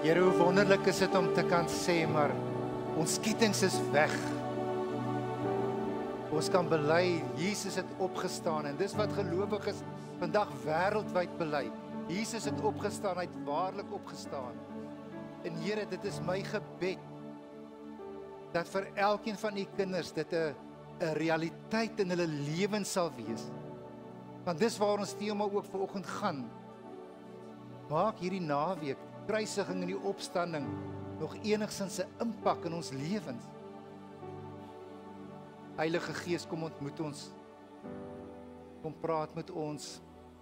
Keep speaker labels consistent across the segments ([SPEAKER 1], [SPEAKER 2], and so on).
[SPEAKER 1] Here, hoe wonderlik is dit om te kan sê, maar ons kettinge is weg. Ons kan bely, Jesus het opgestaan en dis wat gelowiges vandag wêreldwyd bely. Jesus het opgestaan, hy het waarlik opgestaan. En Here, dit is my gebed dat vir elkeen van u kinders dit 'n realiteit in hulle lewens sal wees. Want dis waar ons tema ook vanoggend gaan. Maak hierdie naweek, kruisiging en die opstanding nog enigstens 'n impak in ons lewens. Heilige Gees, kom ontmoet ons. Kom praat met ons.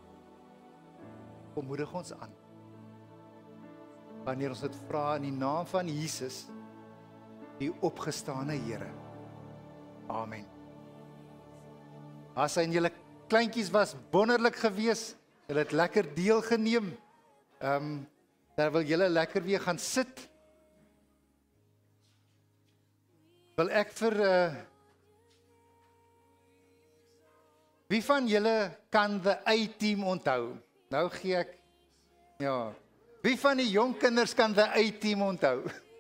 [SPEAKER 1] Kom moedig ons aan. Wanneer ons dit vra in die naam van Jesus, die opgestane Here. Amen. As hy en julle kleintjies was wonderlik geweest. Julle het lekker deelgeneem. Dan wil julle lekker weer gaan sit. Wil ek vir wie van julle kan the A-team onthou? Nou gee ek, ja. Wie van die jong kinders kan the A-team onthou?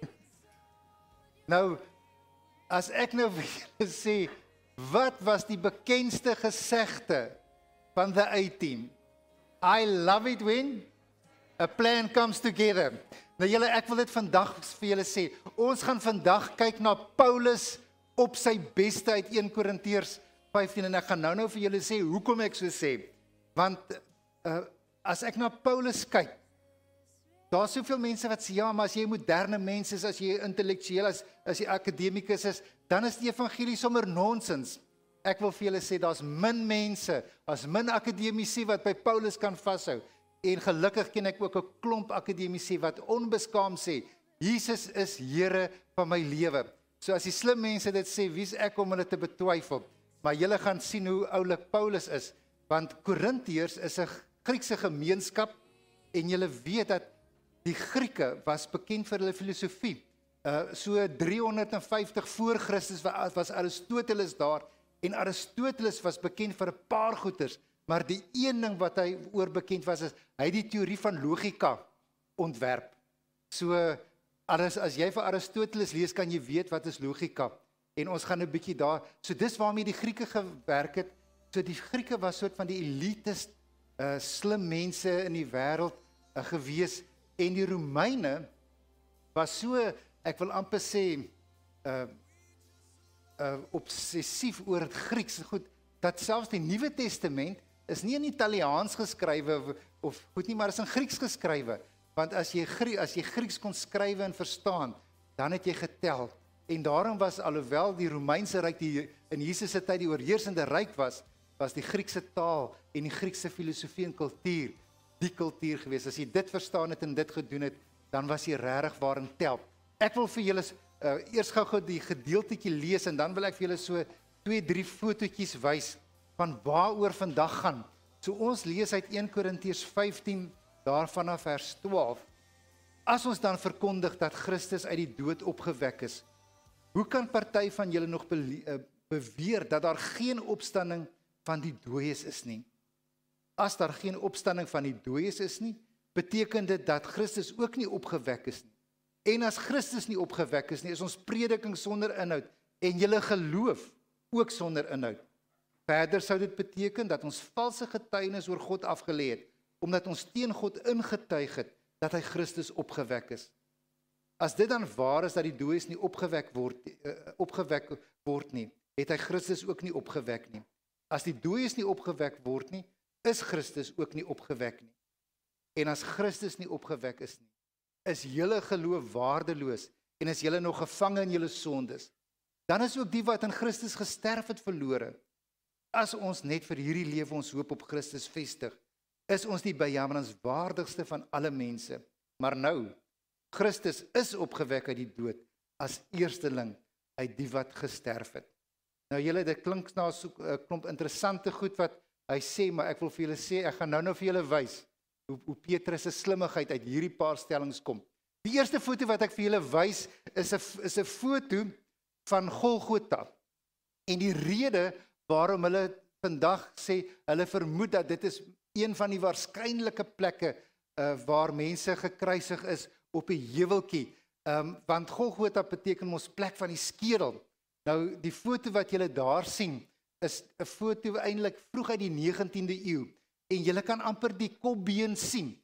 [SPEAKER 1] Nou, as ek nou vir julle sê, wat was die bekendste gesegde van the A-team? I love it when a plan comes together. Nou julle, ek wil dit vandag vir julle sê. Ons gaan vandag kyk na Paulus op sy beste uit 1 Korintiërs 15 en ek gaan nou vir julle sê hoekom ek so sê. Want as ek na Paulus kyk, daar's soveel mense wat sê ja, maar as jy 'n moderne mens is, as jy intellektueel is, as jy akademikus is, dan is die evangelie sommer nonsens. Ek wil vir julle sê daar's min mense, as min akademici wat by Paulus kan vashou. En gelukkig ken ek ook 'n klomp akademici wat onbeskaamd sê, Jesus is Here van my lewe. So as die slim mense dit sê, wie's ek om hulle te betwyfel? Maar julle gaan sien hoe oulik Paulus is, want Korintiërs is 'n Griekse gemeenskap en julle weet dat die Grieke was bekend vir hulle filosofie. So 350 voor Christus was Aristoteles daar en Aristoteles was bekend vir 'n paar goeters, maar die een ding wat hy oor bekend was is hy het die teorie van logika ontwerp. So as jy vir Aristoteles lees, kan jy weet wat is logika. En ons gaan 'n bietjie daar. So dis waarmee die Grieke gewerk het. So die Grieke was soort van die elitist, slim mense in die wêreld gewees. En die Romeine was so, ek wil amper sê, obsessief oor het Grieks. Goed, dat selfs die Nuwe Testament is nie in Italiaans geskrywe of goed nie, maar is in Grieks geskrywe. Want as jy Grieks kon skrywe en verstaan, dan het jy getel. En daarom was, alhoewel die Romeinse ryk in Jesus se tyd die oorheersende ryk was die Griekse taal en die Griekse filosofie en kultuur die kultuur gewees. As jy dit verstaan het en dit gedoen het, dan was jy regtig waar in tel. Ek wil vir julle eers gou die gedeeltetjie lees en dan wil ek vir julle so 2-3 fotootjies wys van waaroor vandag gaan. So ons lees uit 1 Korintiërs 15 daarvan af vers 12. As ons dan verkondig dat Christus uit die dood opgewek is, hoe kan party van julle nog beweer dat daar geen opstanding van die dooies is nie? As daar geen opstanding van die dooies is nie, beteken dit dat Christus ook nie opgewek is nie. En as Christus nie opgewek is nie, is ons prediking sonder inhoud en julle geloof ook sonder inhoud. Verder sou dit beteken dat ons valse getuienis oor God afgelê het, omdat ons teen God ingetuig het dat hy Christus opgewek is. As dit dan waar is dat die dooies nie opgewek word nie, het hy Christus ook nie opgewek nie. As die dooies nie opgewek word nie, is Christus ook nie opgewek nie. En as Christus nie opgewek is nie, is julle geloof waardeloos en is julle nog gevange in julle sondes. Dan is ook die wat in Christus gesterf het verlore. As ons net vir hierdie lewe ons hoop op Christus vestig, is ons die bejammerenswaardigste van alle mense. Maar nou, Christus is opgewek uit die dood as eersteling uit die wat gesterf het. Nou julle, dit klink na so 'n klomp interessante goed wat hy sê, maar ek wil vir julle sê, ek gaan nou vir julle wys hoe Petrus se slimmigheid uit hierdie paar stellings kom. Die eerste foto wat ek vir julle wys is 'n foto van Golgotha. En die rede waarom hulle vandag sê, hulle vermoed dat dit is een van die waarskynlike plekke waar mense gekruisig is op 'n heuweltjie. Want Golgotha beteken ons plek van die skedel. Nou, die foto wat julle daar sien, is 'n foto eintlik vroeg uit die 19de eeu. En julle kan amper die kopbeen sien.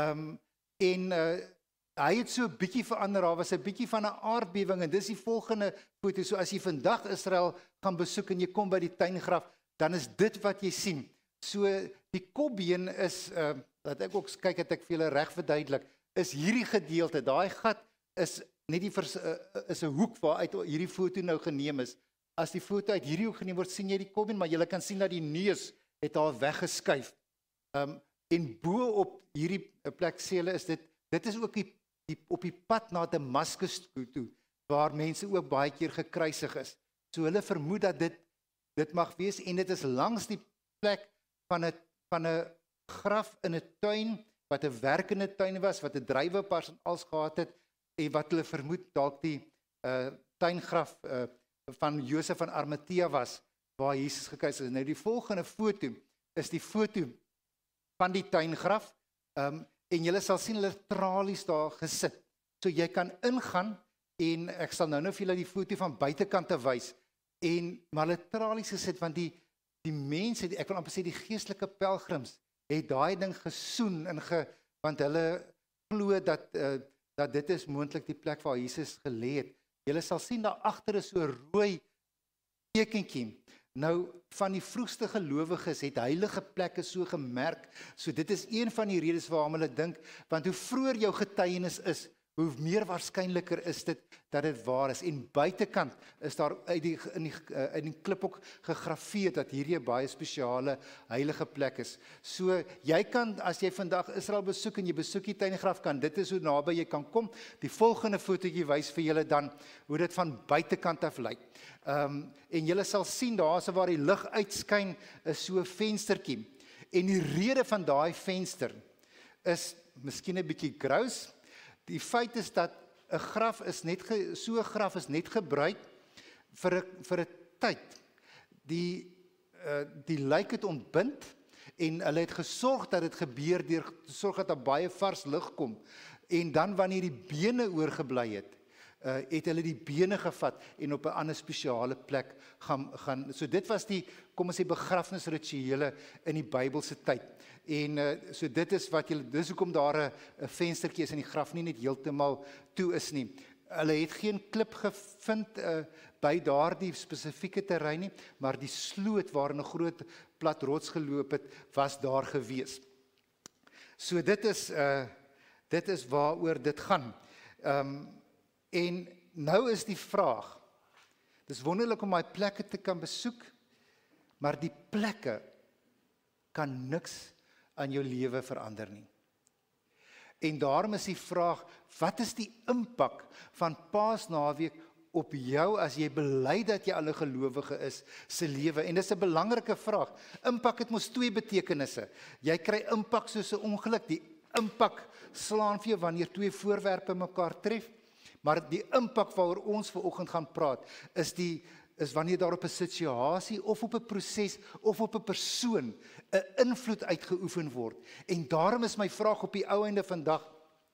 [SPEAKER 1] Hy het so 'n bietjie verander, daar was 'n bietjie van 'n aardbewing, en dis die volgende foto. So as jy vandag Israel gaan besoek en jy kom by die tuingraf, dan is dit wat jy sien. So die kopbeen is, dat ek ook kyk het ek vir julle reg verduidelik, is hierdie gedeelte, daai gat is net is 'n hoek waaruit hierdie foto nou geneem is. As die foto uit hierdie hoek geneem word, sien jy die kopbeen, maar jy kan sien dat die neus het al weggeskuif. En bo op hierdie plek sê hulle is dit is ook op die pad na Damaskus toe, waar mense ook baie keer gekruisig is. So hulle vermoed dat dit mag wees, en dit is langs die plek van 'n graf in 'n tuin, wat 'n werkende tuin was, wat 'n druiwepars en als gehad het, en wat hulle vermoed dalk die tuingraf van Josef van Arimatea was, waar Jesus gekruisig is. Nou die volgende foto is die foto van die tuingraf, en julle sal sien hulle tralies daar gesit. So jy kan ingaan, en ek sal nou vir julle die foto van buitekante wys, maar hulle tralies gesit, want die mense, ek wil amper sê die geestelike pelgrims, het daai ding gesoen, want hulle glo dat dit is moontlik die plek waar Jesus gelê het. Julle sal sien daar agter is so 'n rooi tekentjie. Nou, van die vroegste gelowiges het heilige plekke so gemerk. So dit is een van die redes waarom hulle dink, want hoe vroeër jou getuienis is, hoe meer waarskynliker is dit dat dit waar is. En buitekant is daar in die klip ook gegrafeer dat hierdie 'n baie spesiale heilige plek is. So jy kan, as jy vandag Israel besoek en jy besoek die tuingraf, kan dit is hoe naby jy kan kom. Die volgende fotootjie wys vir julle dan hoe dit van buitekant af lyk. En julle sal sien daarso waar die lig uitskyn is so 'n venstertjie. En die rede van daai venster is miskien 'n bietjie grous. Die feit is dat 'n graf is net so 'n graf is net gebruik vir 'n tyd. Die lijk het ontbind, en hulle het gesorg dat dit gebeur deur te sorg dat daar baie vars lug kom. En dan wanneer die bene oorgebly het, het hulle die bene gevat en op 'n ander spesiale plek gaan. So dit was die, kom ons sê, begrafnisrituele in die Bybelse tyd. En so dit is wat julle, dis hoekom daar 'n venstertjie is in die graf nie net heeltemal toe is nie. Hulle het geen klip gevind by daardie spesifieke terrein nie, maar die sloot waarin 'n groot plat rots geloop het, was daar gewees. So dit is waaroor dit gaan. En nou is die vraag, dis wonderlik om daai plekke te kan besoek, maar die plekke kan niks aan jou lewe verander nie. En daarom is die vraag, wat is die impak van Paasnaweek op jou as jy bely dat jy al 'n gelowige is, se lewe? En dis 'n belangrike vraag. Impak het mos twee betekenisse. Jy kry impak soos 'n ongeluk. Die impak slaan vir jou wanneer twee voorwerpe mekaar tref. Maar die impak waaroor ons vanoggend gaan praat, is wanneer daar op 'n situasie of op 'n proses of op 'n persoon 'n invloed uitgeoefen word. En daarom is my vraag op die ou einde vandag,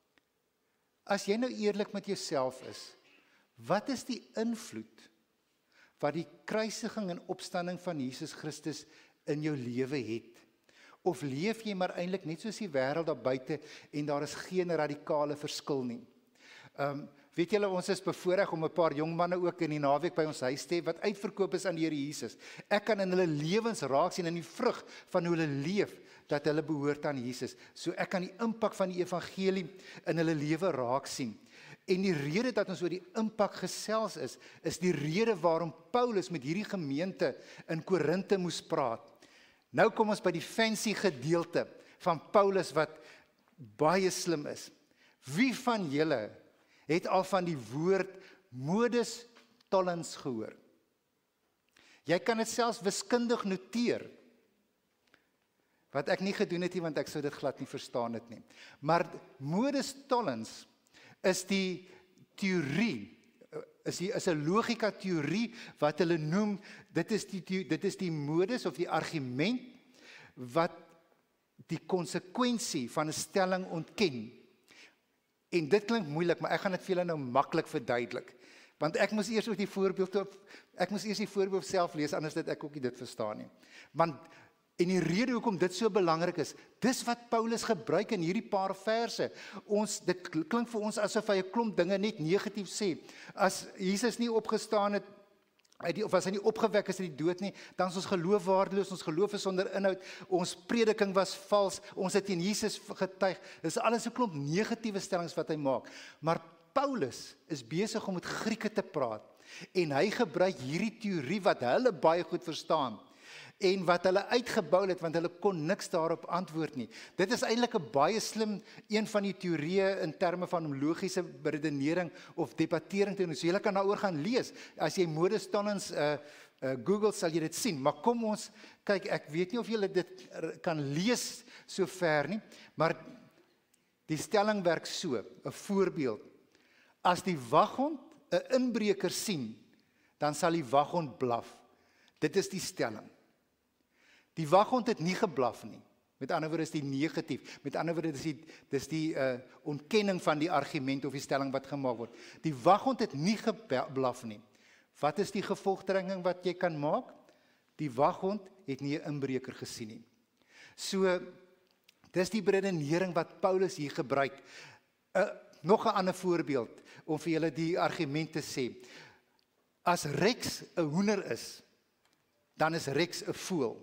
[SPEAKER 1] as jy nou eerlik met jouself is, wat is die invloed wat die kruisiging en opstanding van Jesus Christus in jou lewe het? Of leef jy maar eintlik net soos die wêreld daar buite en daar is geen radikale verskil nie? Weet julle, ons is bevoorreg om 'n paar jong manne ook in die naweek by ons huis te hê wat uitverkoop is aan die Here Jesus. Ek kan in hulle lewens raak sien, in die vrug van hoe hulle leef, dat hulle behoort aan Jesus. So ek kan die impak van die evangelie in hulle lewe raak sien. En die rede dat ons oor die impak gesels is die rede waarom Paulus met hierdie gemeente in Korinte moes praat. Nou kom ons by die fancy gedeelte van Paulus wat baie slim is. Wie van julle het al van die woord modus tollens gehoor? Jy kan dit selfs wiskundig noteer, wat ek nie gedoen het nie, want ek sou dit glad nie verstaan het nie. Maar modus tollens is die teorie, is 'n logika teorie wat hulle noem, dit is die modus of die argument wat die konsekwensie van 'n stelling ontken. En dit klink moeilik, maar ek gaan dit vir julle nou maklik verduidelik. Want ek moes eers ook die voorbeeld self lees, anders het ek ook nie dit verstaan nie. Want en die rede hoekom dit so belangrik is, dis wat Paulus gebruik in hierdie paar verse. Dit klink vir ons asof hy 'n klomp dinge net negatief sê. As Jesus nie opgestaan het, of as hy nie opgewek is uit die dood nie, dan is ons geloof waardeloos, ons geloof is sonder inhoud, ons prediking was vals, ons het teen Jesus getuig. Dis alles 'n klomp negatiewe stellings wat hy maak. Maar Paulus is besig om met Grieke te praat, en hy gebruik hierdie teorie wat hulle baie goed verstaan, en wat hulle uitgebou het, want hulle kon niks daarop antwoord nie. Dit is eintlik 'n baie slim een van die teorieë in terme van logiese redenering of debattering te doen. So jy kan daaroor gaan lees. As jy Modestallens Google sal jy dit sien. Maar kom ons kyk, ek weet nie of julle dit kan lees so ver nie, maar die stelling werk so, 'n voorbeeld. As die waghond 'n inbreker sien, dan sal die waghond blaf. Dit is die stelling. Die waghond het nie geblaf nie. Met ander woorde is die negatief. Met ander woorde dis die ontkenning van die argument of die stelling wat gemaak word. Die waghond het nie geblaf nie. Wat is die gevolgtrekking wat jy kan maak? Die waghond het nie 'n inbreker gesien nie. So, dis die redenering wat Paulus hier gebruik. Nog 'n ander voorbeeld om vir julle die argument te sê. As Rex 'n hoender is, dan is Rex 'n voël.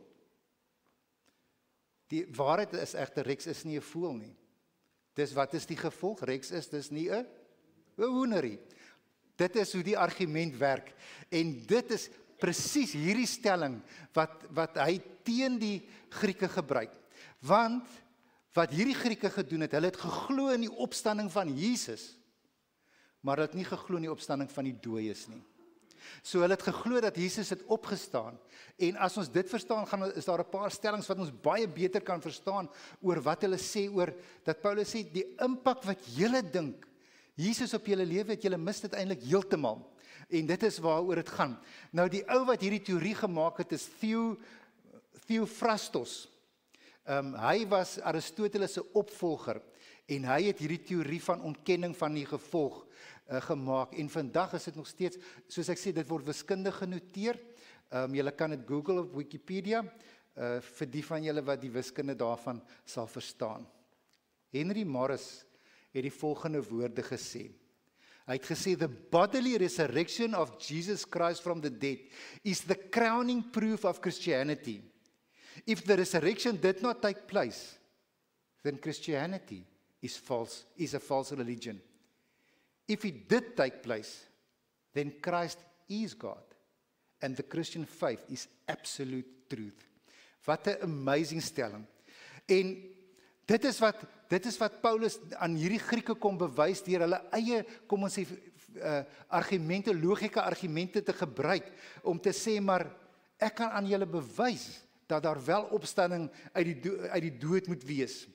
[SPEAKER 1] Die waarheid is egter, Rex is nie 'n voël nie. Dis wat is die gevolg? Rex is dis nie 'n hoenderie. Dit is hoe die argument werk. En dit is presies hierdie stelling wat hy teen die Grieke gebruik. Want wat hierdie Grieke gedoen het, hulle het geglo in die opstanding van Jesus, maar hulle het nie geglo in die opstanding van die dooies nie. So hulle het geglo dat Jesus het opgestaan. En as ons dit verstaan, is daar 'n paar stellings wat ons baie beter kan verstaan oor wat hulle sê oor, dat Paulus sê, die impak wat julle dink, Jesus op julle lewe het, julle mis dit eintlik heeltemal. En dit is waaroor dit gaan. Nou die ou wat hierdie teorie gemaak het, is Theophrastos. Hy was Aristoteles se opvolger, en hy het hierdie teorie van ontkenning van die gevolg gemaak, en vandag is dit nog steeds, soos ek sê, dit word wiskundig genoteer. Julle kan dit Google op Wikipedia, vir die van julle wat die wiskunde daarvan sal verstaan. Henry Morris het die volgende woorde gesê. Hy het gesê, the bodily resurrection of Jesus Christ from the dead is the crowning proof of Christianity. If the resurrection did not take place, then Christianity is a false religion. If it did take place, then Christ is God, and the Christian faith is absolute truth. Wat 'n amazing stelling. En dit is wat Paulus aan hierdie Grieke kom bewys deur hulle eie, kom ons sê, argumente, logika argumente te gebruik, om te sê, maar ek kan aan julle bewys dat daar wel opstanding uit die dood moet wees.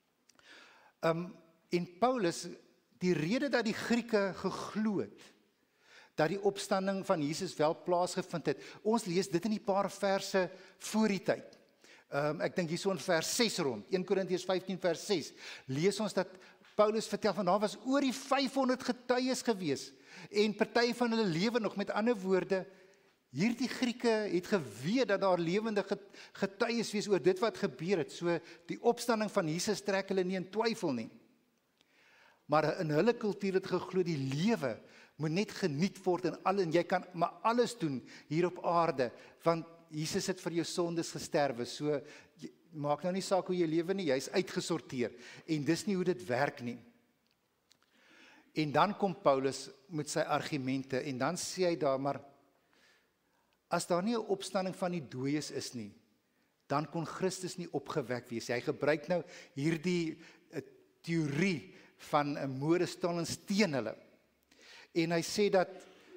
[SPEAKER 1] En Paulus, die rede dat die Grieke geglo het, dat die opstanding van Jesus wel plaasgevind het, ons lees dit in die paar verse voor die tyd. Ek dink hier so in vers 6 rond, 1 Korintiërs 15 vers 6, lees ons dat Paulus vertel van daar was oor die 500 getuies gewees, en party van hulle lewe nog. Met ander woorde, hierdie Grieke het geweet dat daar lewende getuies wees oor dit wat gebeur het. So die opstanding van Jesus trek hulle nie in twyfel nie. Maar in hulle kultuur het geglo die lewe moet net geniet word en jy kan maar alles doen hier op aarde, want Jesus het vir jou sondes gesterwe. So maak nou nie saak hoe jy lewe nie, jy is uitgesorteer. En dis nie hoe dit werk nie. En dan kom Paulus met sy argumente, en dan sê hy daar, maar as daar nie 'n opstanding van die dooies is nie, dan kon Christus nie opgewek wees. Hy gebruik nou hierdie teorie van 'n Modestallens teen hulle. En hy sê dat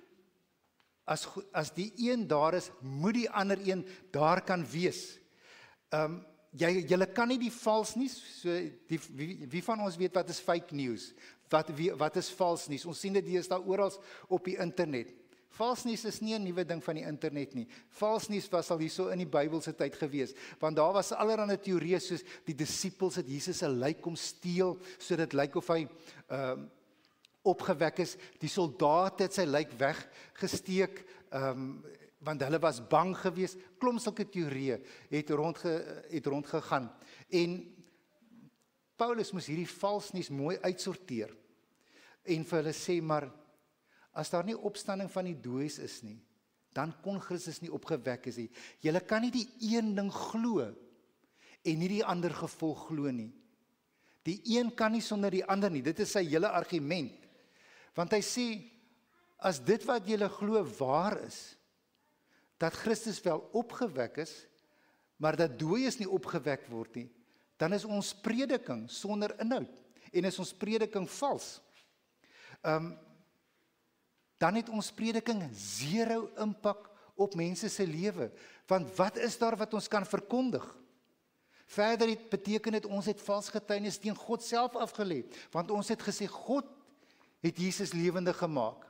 [SPEAKER 1] as die een daar is, moet die ander een daar kan wees. Julle kan nie die vals nuus, so wie van ons weet wat is fake news? Wat is vals nuus? Ons sien dit deesdae oral op die internet. Vals nuus is nie 'n nuwe ding van die internet nie. Vals nuus was al hierso in die Bybelse tyd gewees, want daar was allerlei teorieë soos die disippels het Jesus se lijk kom steel, sodat lyk of hy opgewek is. Die soldate het sy lijk weggesteek, want hulle was bang geweest. Klomp sulke teorieë het rondgegaan. En Paulus moes hierdie vals nuus mooi uitsorteer en vir hulle sê, maar as daar nie opstanding van die dooies is nie, dan kon Christus nie opgewek is nie. Julle kan nie die een ding glo en nie die ander gevolg glo nie. Die een kan nie sonder die ander nie. Dit is sy hele argument. Want hy sê, as dit wat julle glo waar is, dat Christus wel opgewek is, maar dat dooies nie opgewek word nie, dan is ons prediking sonder inhoud en is ons prediking vals. Dan het ons prediking 0 impak op mense se lewe, want wat is daar wat ons kan verkondig? Verder beteken dit ons het vals getuienis teen God self afgelê, want ons het gesê God het Jesus lewendig gemaak.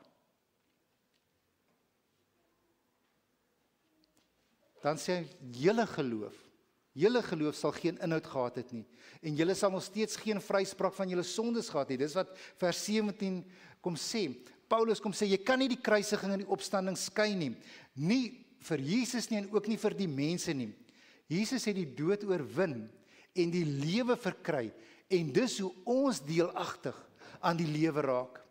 [SPEAKER 1] Dan sê hy, julle geloof sal geen inhoud gehad het nie, en julle sal nog steeds geen vryspraak van julle sondes gehad het. Dis wat vers 17 kom sê. Paulus kom sê, jy kan nie die kruisiging en die opstanding skei nie. Nie vir Jesus nie en ook nie vir die mense nie. Jesus het die dood oorwin en die lewe verkry, en dis hoe ons deelagtig aan die lewe raak.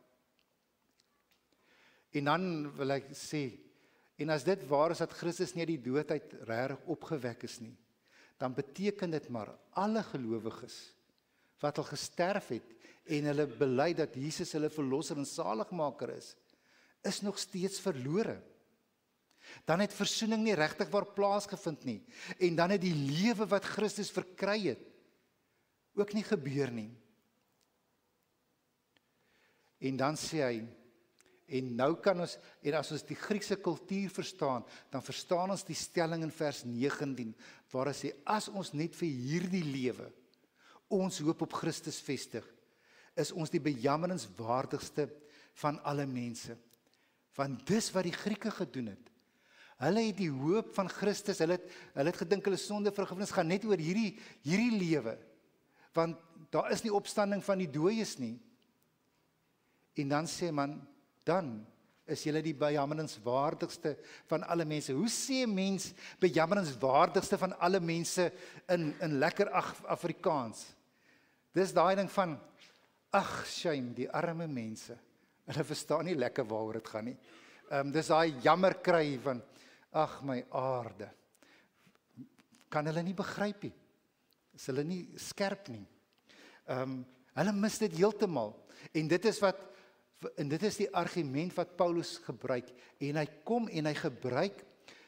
[SPEAKER 1] En dan wil ek sê, en as dit waar is dat Christus nie uit die dood uit regtig opgewek is nie, dan beteken dit maar alle gelowiges wat al gesterf het en hulle bely dat Jesus hulle verlosser en saligmaker is nog steeds verlore. Dan het versoening nie regtig waar plaasgevind nie, en dan het die lewe wat Christus verkry het ook nie gebeur nie. En dan sê hy, en nou kan ons, en as ons die Griekse kultuur verstaan, dan verstaan ons die stelling in vers 19, waar hy sê, as ons net vir hierdie lewe ons hoop op Christus vestig, is ons die bejammeringswaardigste van alle mense. Want dis wat die Grieke gedoen het. Hulle het die hoop van Christus, hulle het gedink hulle sondevergifnis gaan net oor hierdie lewe, want daar is nie opstanding van die dooies nie. En dan sê man, dan is julle die bejammeringswaardigste van alle mense. Hoe sê mens bejammeringswaardigste van alle mense in lekker Afrikaans? Dis daai ding van, ag shame, die arme mense. Hulle verstaan nie lekker waaroor dit gaan nie. Dis daai jammer kry van, ag my aarde. Kan hulle nie begryp nie. Is hulle nie skerp nie. Hulle mis dit heeltemal. En dit is die argument wat Paulus gebruik. En hy kom en hy gebruik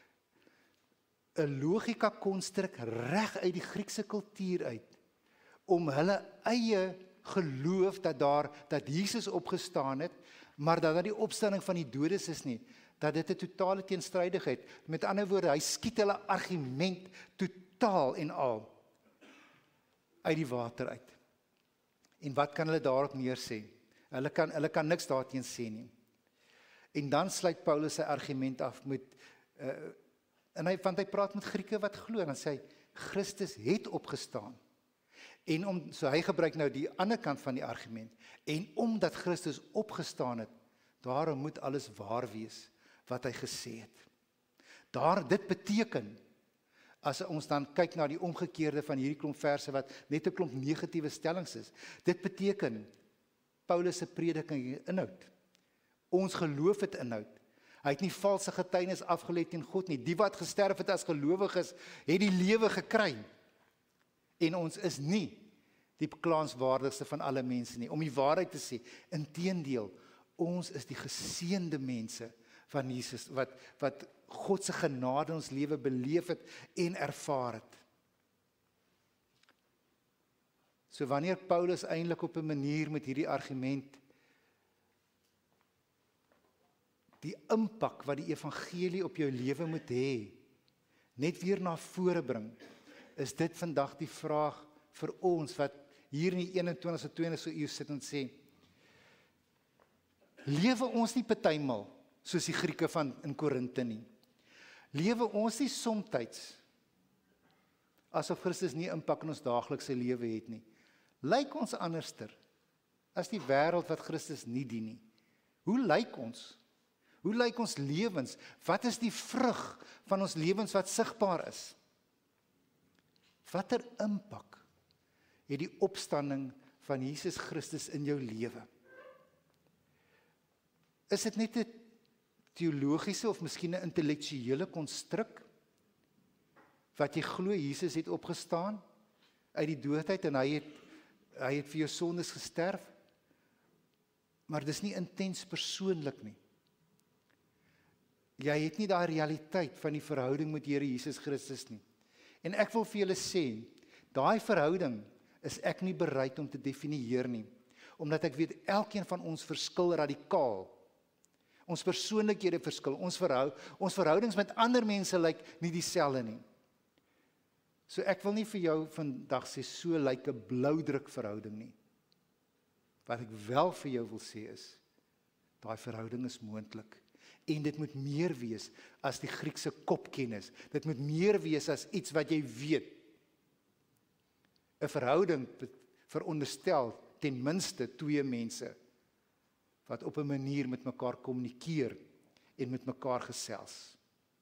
[SPEAKER 1] 'n logika konstruk reg uit die Griekse kultuur uit, om hulle eie geloof dat Jesus opgestaan het, maar dat dit die opstanding van die dodes is nie, dat dit 'n totale teenstrydigheid. Met ander woorde, hy skiet hulle argument totaal en al uit die water uit. En wat kan hulle daarop neersê? Hulle kan niks daarteen sê nie. En dan sluit Paulus sy argument af met want hy praat met Grieke wat glo, dan sê hy, Christus het opgestaan. En so hy gebruik nou die ander kant van die argument. En omdat Christus opgestaan het, daarom moet alles waar wees wat hy gesê het. Dit beteken, as ons dan kyk na die omgekeerde van hierdie klomp verse wat net 'n klomp negatiewe stellings is, dit beteken Paulus se prediking het inhoud. Ons geloof het inhoud. Hy het nie valse getuienis afgelê teen God nie. Die wat gesterf het as gelowiges, het die lewe gekry. En ons is nie die beklaanswaardigste van alle mense nie, om die waarheid te sê. Inteendeel, ons is die geseënde mense van Jesus, wat God se genade in ons lewe beleef het en ervaar het. So wanneer Paulus eintlik op 'n manier met hierdie argument die impak wat die evangelie op jou lewe moet hê, net weer na vore bring, is dit vandag die vraag vir ons wat hier in die 21ste eeu sit en sê, lewe ons nie partymal soos die Grieke van in Korinthe nie. Lewe ons nie somtyds asof Christus nie impak in ons daaglikse lewe het nie. Lyk ons anderster as die wêreld wat Christus nie dien nie? Hoe lyk ons? Hoe lyk ons lewens? Wat is die vrug van ons lewens wat sigbaar is? Watter impak het die opstanding van Jesus Christus in jou lewe? Is dit net 'n teologiese of miskien 'n intellektuele konstruk wat jy glo Jesus het opgestaan uit die doodheid en hy het vir jou sondes gesterf, maar dis nie intens persoonlik nie. Jy het nie daai realiteit van die verhouding met Here Jesus Christus nie. En ek wil vir julle sê, daai verhouding is ek nie bereid om te definieer nie, omdat ek weet elkeen van ons verskil radikaal. Ons persoonlikhede verskil, ons verhoudings met ander mense lyk nie dieselfde nie. So ek wil nie vir jou vandag sê, so lyk 'n bloudruk verhouding nie. Wat ek wel vir jou wil sê is, daai verhouding is moontlik. En dit moet meer wees as die Griekse kopkennis. Dit moet meer wees as iets wat jy weet. 'n Verhouding veronderstel ten minste 2 mense wat op 'n manier met mekaar kommunikeer en met mekaar gesels.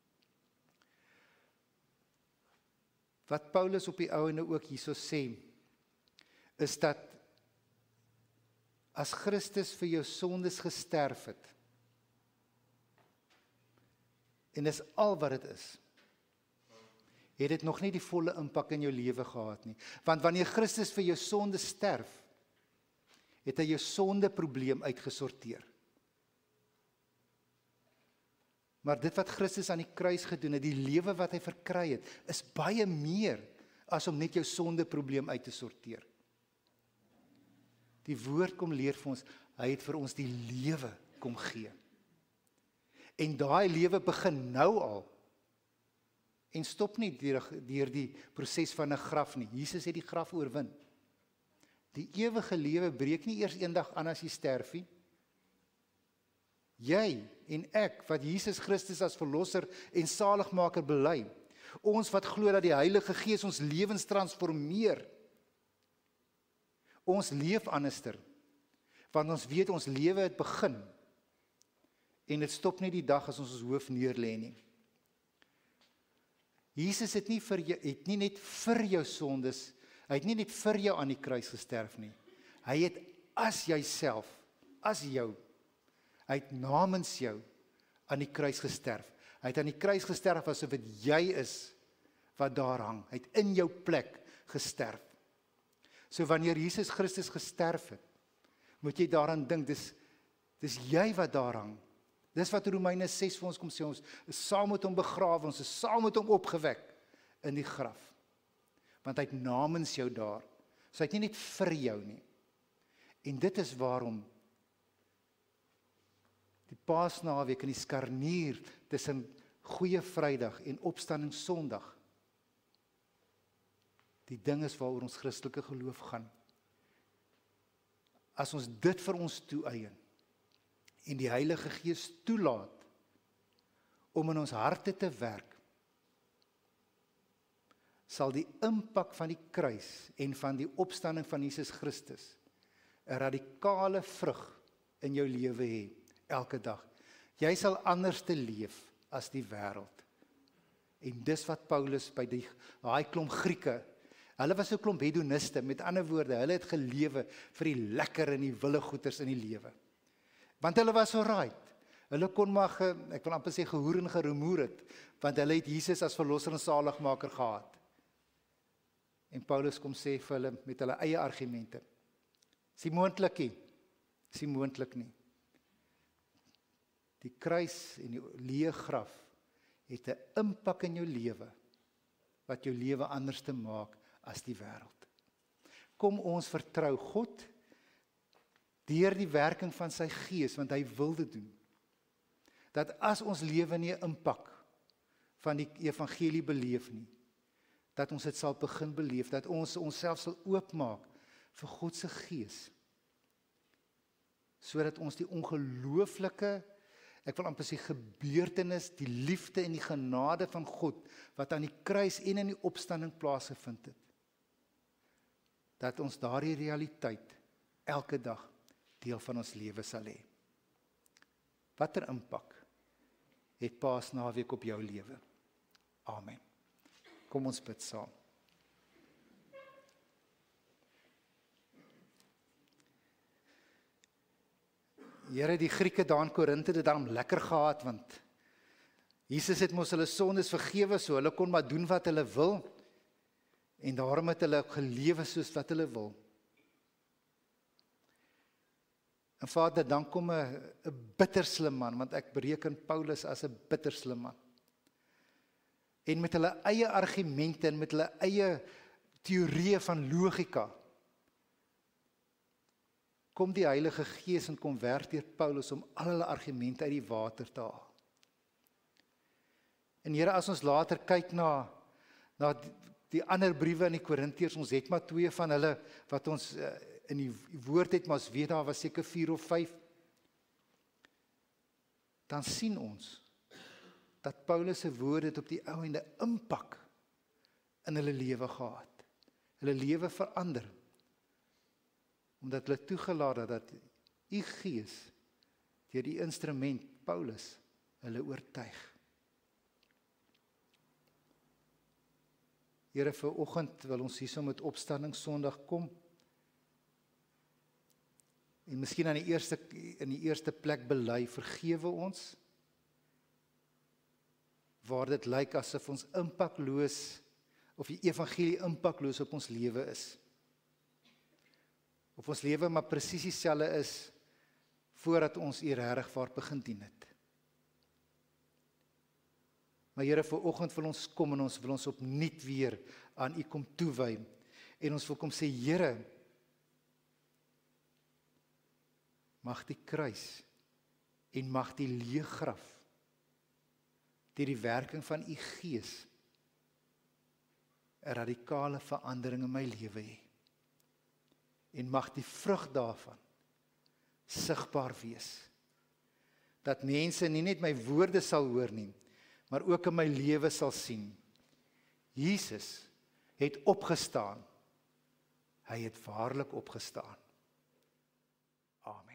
[SPEAKER 1] Wat Paulus op die ouene ook hierso sê, is dat as Christus vir jou sondes gesterf het, en dis al wat dit is, het dit nog nie die volle impak in jou lewe gehad nie. Want wanneer Christus vir jou sonde sterf, het hy jou sondeprobleem uitgesorteer. Maar dit wat Christus aan die kruis gedoen het, die lewe wat hy verkry het, is baie meer as om net jou sondeprobleem uit te sorteer. Die woord kom leer vir ons, hy het vir ons die lewe kom gee. En daai lewe begin nou al, en stop nie deur die proses van 'n graf nie. Jesus het die graf oorwin. Die ewige lewe breek nie eers eendag aan as jy sterf nie. Jy en ek, wat Jesus Christus as verlosser en saligmaker bely, ons wat glo dat die Heilige Gees ons lewens transformeer, ons leef anderster, want ons weet ons lewe het begin, en dit stop nie die dag as ons hoof neerlê nie. Jesus het nie net vir jou sondes, hy het nie net vir jou aan die kruis gesterf nie. Hy het as jouself, as jou, hy het namens jou aan die kruis gesterf. Hy het aan die kruis gesterf asof dit jy is wat daar hang. Hy het in jou plek gesterf. So wanneer Jesus Christus gesterf het, moet jy daaraan dink, dis jy wat daar hang. Dis wat Romeine 6 vir ons kom sê, ons is saam met hom begrawe, ons is saam met hom opgewek in die graf. Want hy het namens jou daar. So hy het nie net vir jou nie. En dit is waarom die Paasnaweek en die skarnier tussen Goeie Vrydag en Opstanding Sondag, die ding is waaroor ons Christelike geloof gaan. As ons dit vir ons toeëien, en die Heilige Gees toelaat om in ons harte te werk, sal die impak van die kruis en van die opstanding van Jesus Christus 'n radikale vrug in jou lewe hê, elke dag. Jy sal anders te leef as die wêreld. En dis wat Paulus by daai klomp Grieke, hulle was 'n klomp hedoniste, met ander woorde, hulle het gelewe vir die lekker en die wille goeders in die lewe. Want hulle was alright. Hulle kon maar, ek wil amper sê, gehoer en gerumoer het, want hulle het Jesus as verlosser en saligmaker gehad. En Paulus kom sê vir hulle met hulle eie argumente, is nie moontlik nie, is nie moontlik nie. Die kruis en die leë graf het 'n impak in jou lewe, wat jou lewe anders te maak as die wêreld. Kom ons vertrou God, deur die werking van sy Gees, want hy wil dit doen, dat as ons lewe nie 'n impak van die evangelie beleef nie, dat ons dit sal begin beleef, dat ons onsself sal oopmaak vir God se Gees, sodat ons die ongelooflike ek wil amper sê gebeurtenis, die liefde en die genade van God, wat aan die kruis en in die opstanding plaasgevind het, dat ons daardie realiteit elke dag deel van ons lewe sal hê. Watter impak het Paasnaweek op jou lewe? Amen. Kom ons bid saam. Here, die Grieke daar in Korinthe het dit daarom lekker gehad, want Jesus het mos hulle sondes vergewe, so hulle kon maar doen wat hulle wil, en daarom het hulle gelewe soos wat hulle wil. En Vader, dan kom 'n bitterslim man, want ek bereken Paulus as 'n bitterslim man. En met hulle eie argumente en met hulle eie teorieë van logika, kom die Heilige Gees en kom werk deur Paulus om al hulle argumente uit die water te haal. En Here, as ons later kyk na die ander briewe in die Korintiërs, ons het maar 2 van hulle wat ons in die woord het, maar ons weet daar was seker 4 of 5, dan sien ons dat Paulus se woorde het op die ou ende impak in hulle lewe gehad. Hulle lewe verander, omdat hulle toegelaat het dat U Gees deur die instrument Paulus hulle oortuig. Here, vanoggend wil ons hierso met Opstanding Sondag kom. En miskien in die eerste plek bely, vergewe ons, waar dit lyk asof ons impakloos, of die evangelie impakloos op ons lewe is. Of ons lewe maar presies dieselfde is, voordat ons U regtig waar begin dien het. Maar Here, vanoggend wil ons kom en ons wil ons opnuut weer aan U kom toewy. En ons wil kom sê, Here, mag die kruis en mag die leë graf deur die werking van U Gees 'n radikale verandering in my lewe hê. En mag die vrug daarvan sigbaar wees. Dat mense nie net my woorde sal hoor nie, maar ook in my lewe sal sien. Jesus het opgestaan. Hy het waarlik opgestaan. Amen.